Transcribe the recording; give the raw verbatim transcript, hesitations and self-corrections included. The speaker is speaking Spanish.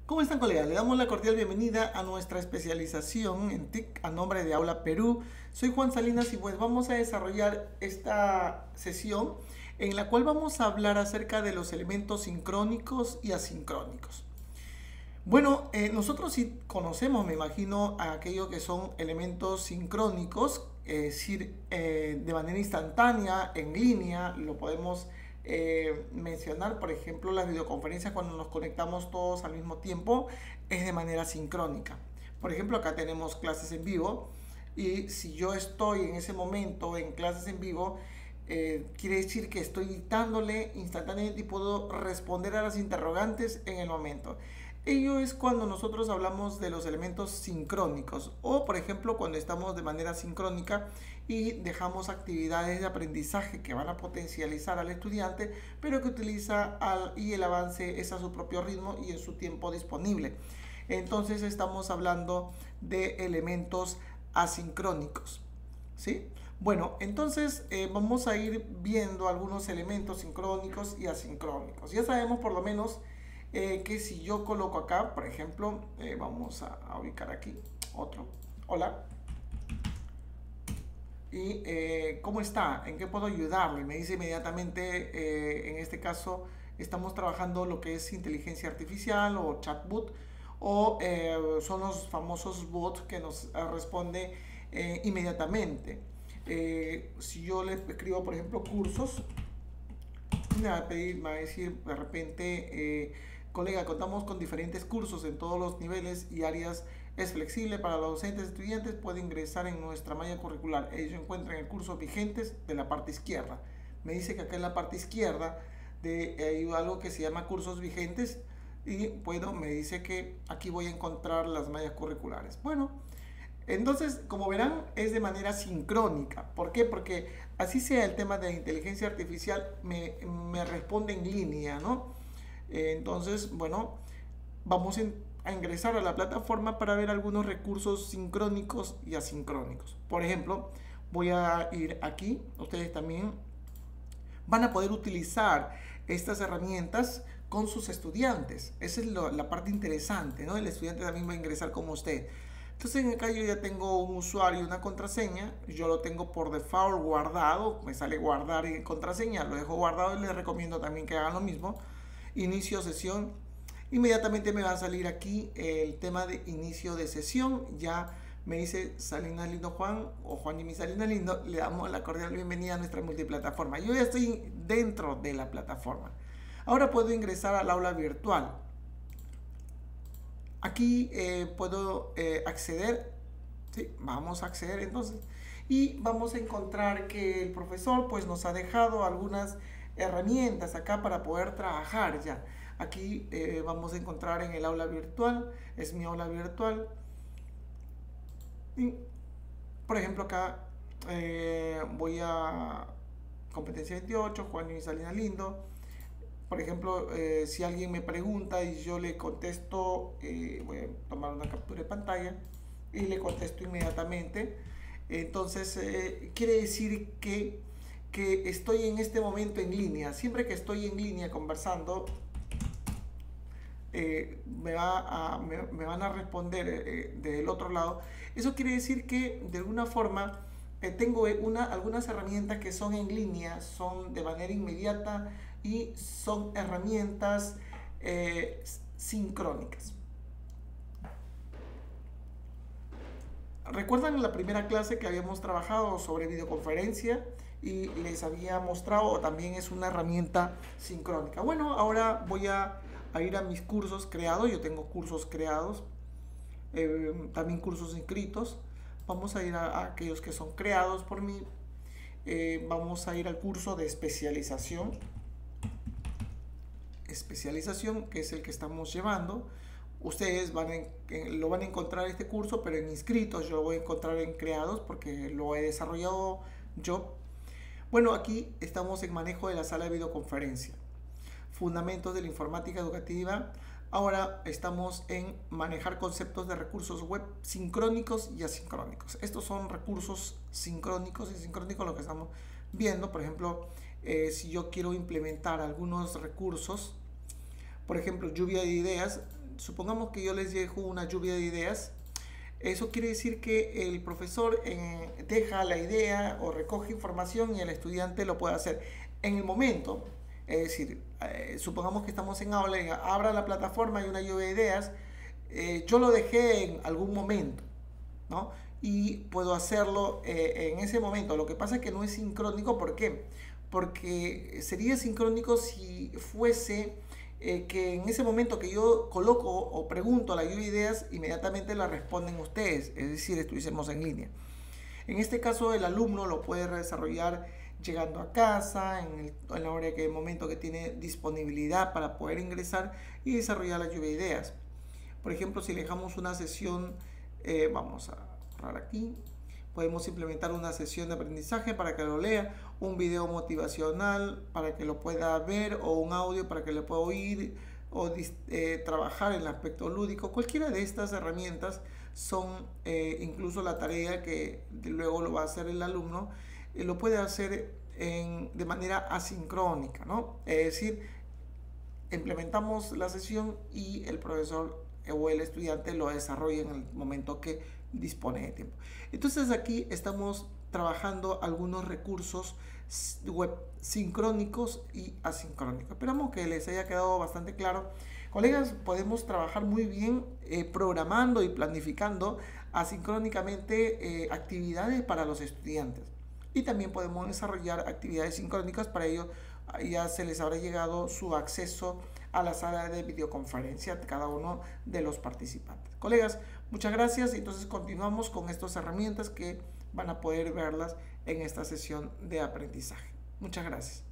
¿Cómo están, colegas? Le damos la cordial bienvenida a nuestra especialización en T I C a nombre de Aula Perú. Soy Juan Salinas y pues vamos a desarrollar esta sesión en la cual vamos a hablar acerca de los elementos sincrónicos y asincrónicos. Bueno, eh, nosotros sí conocemos, me imagino, a aquellos que son elementos sincrónicos, es decir, eh, de manera instantánea, en línea, lo podemos eh, mencionar, por ejemplo, las videoconferencias cuando nos conectamos todos al mismo tiempo, es de manera sincrónica. Por ejemplo, acá tenemos clases en vivo y si yo estoy en ese momento en clases en vivo, eh, quiere decir que estoy dictándole instantáneamente y puedo responder a las interrogantes en el momento. Ello es cuando nosotros hablamos de los elementos sincrónicos o, por ejemplo, cuando estamos de manera sincrónica y dejamos actividades de aprendizaje que van a potencializar al estudiante, pero que utiliza al, y el avance es a su propio ritmo y en su tiempo disponible. Entonces estamos hablando de elementos asincrónicos, ¿sí? Bueno, entonces eh, vamos a ir viendo algunos elementos sincrónicos y asincrónicos. Ya sabemos por lo menos Eh, que si yo coloco acá, por ejemplo, eh, vamos a, a ubicar aquí otro, hola, y eh, ¿cómo está? ¿En qué puedo ayudarle? Me dice inmediatamente, eh, en este caso, estamos trabajando lo que es inteligencia artificial o chatbot, o eh, son los famosos bots que nos eh, responde eh, inmediatamente. Eh, si yo le escribo, por ejemplo, cursos, me va a pedir, me va a decir de repente, eh, colega, contamos con diferentes cursos en todos los niveles y áreas. Es flexible para los docentes y estudiantes. Puede ingresar en nuestra malla curricular. Ellos encuentran el curso vigentes de la parte izquierda. Me dice que acá en la parte izquierda de, hay algo que se llama cursos vigentes. Y bueno, me dice que aquí voy a encontrar las mallas curriculares. Bueno, entonces, como verán, es de manera sincrónica. ¿Por qué? Porque así sea el tema de la inteligencia artificial, me, me responde en línea, ¿no? Eh, entonces, bueno, vamos en, a ingresar a la plataforma para ver algunos recursos sincrónicos y asincrónicos. Por ejemplo, voy a ir aquí. Ustedes también van a poder utilizar estas herramientas con sus estudiantes. Esa es lo, la parte interesante, ¿no? El estudiante también va a ingresar como usted. Entonces acá yo ya tengo un usuario y una contraseña. Yo lo tengo por default guardado. Me sale guardar y contraseña. Lo dejo guardado y les recomiendo también que hagan lo mismo. Inicio sesión. Inmediatamente me va a salir aquí el tema de inicio de sesión. Ya me dice Salinas Lindo Juan o Juan y mi Salinas Lindo. Le damos la cordial bienvenida a nuestra multiplataforma. Yo ya estoy dentro de la plataforma. Ahora puedo ingresar al aula virtual. Aquí eh, puedo eh, acceder, ¿sí? Vamos a acceder entonces y vamos a encontrar que el profesor pues nos ha dejado algunas herramientas acá para poder trabajar ya. Aquí eh, vamos a encontrar en el aula virtual, es mi aula virtual y por ejemplo acá eh, voy a competencia veintiocho, Juan y Salinas Lindo. Por ejemplo, eh, si alguien me pregunta y yo le contesto, eh, voy a tomar una captura de pantalla y le contesto inmediatamente. Entonces, eh, quiere decir que, que estoy en este momento en línea. Siempre que estoy en línea conversando, eh, me, va a, me, me van a responder eh, del otro lado. Eso quiere decir que de alguna forma eh, tengo una, algunas herramientas que son en línea, son de manera inmediata y son herramientas eh, sincrónicas. ¿Recuerdan la primera clase que habíamos trabajado sobre videoconferencia y les había mostrado también es una herramienta sincrónica? Bueno, ahora voy a, a ir a mis cursos creados. Yo tengo cursos creados, eh, también cursos inscritos. Vamos a ir a, a aquellos que son creados por mí. Eh, vamos a ir al curso de especialización. especialización, que es el que estamos llevando. Ustedes van en, en, lo van a encontrar este curso, pero en inscritos yo lo voy a encontrar en creados porque lo he desarrollado yo. Bueno, aquí estamos en manejo de la sala de videoconferencia, fundamentos de la informática educativa. Ahora estamos en manejar conceptos de recursos web sincrónicos y asincrónicos. Estos son recursos sincrónicos y asincrónicos lo que estamos viendo. Por ejemplo, eh, si yo quiero implementar algunos recursos, por ejemplo, lluvia de ideas, supongamos que yo les dejo una lluvia de ideas. Eso quiere decir que el profesor eh, deja la idea o recoge información y el estudiante lo puede hacer en el momento. Es decir, eh, supongamos que estamos en aula y abra la plataforma y una lluvia de ideas. Eh, yo lo dejé en algún momento, ¿no? Y puedo hacerlo eh, en ese momento. Lo que pasa es que no es sincrónico. ¿Por qué? Porque sería sincrónico si fuese eh, que en ese momento que yo coloco o pregunto la lluvia de ideas, inmediatamente la responden ustedes, es decir, estuviésemos en línea. En este caso, el alumno lo puede desarrollar llegando a casa, en el, en la hora que el momento que tiene disponibilidad para poder ingresar y desarrollar la lluvia de ideas. Por ejemplo, si dejamos una sesión, eh, vamos a borrar aquí, podemos implementar una sesión de aprendizaje para que lo lea, un video motivacional para que lo pueda ver o un audio para que lo pueda oír o eh, trabajar en el aspecto lúdico. Cualquiera de estas herramientas son eh, incluso la tarea que luego lo va a hacer el alumno, eh, lo puede hacer en, de manera asincrónica, ¿no? Es decir, implementamos la sesión y el profesor o el estudiante lo desarrolla en el momento que dispone de tiempo. Entonces aquí estamos trabajando algunos recursos web sincrónicos y asincrónicos. Esperamos que les haya quedado bastante claro. Colegas, podemos trabajar muy bien eh, programando y planificando asincrónicamente eh, actividades para los estudiantes. Y también podemos desarrollar actividades sincrónicas. Para ello ya se les habrá llegado su acceso a la sala de videoconferencia de cada uno de los participantes. Colegas, muchas gracias. Entonces continuamos con estas herramientas que van a poder verlas en esta sesión de aprendizaje. Muchas gracias.